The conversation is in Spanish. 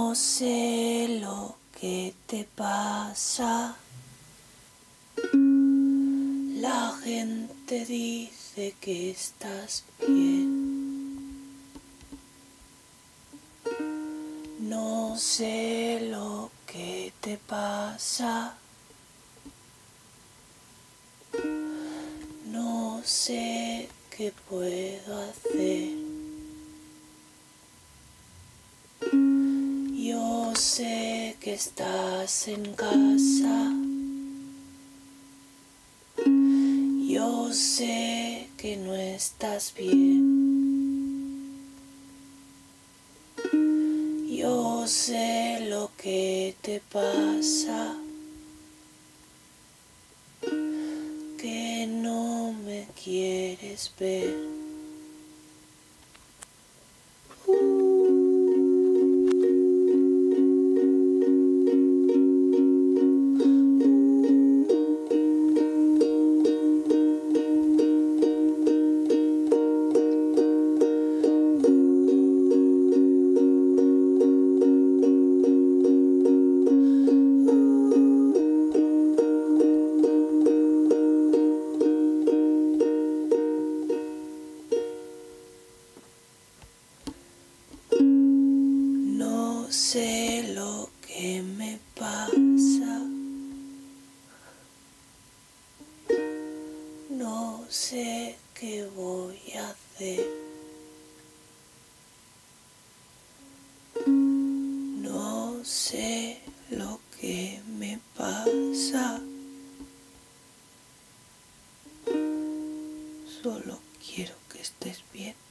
sé lo que te pasa. La gente dice que estás bien. No sé lo que te pasa. No sé qué puedo hacer. Yo sé que estás en casa. Yo sé que no estás bien. Yo sé lo que te pasa. Que no me quieres ver. No sé lo que me pasa. No sé qué voy a hacer. No sé lo que me pasa. Solo quiero que estés bien.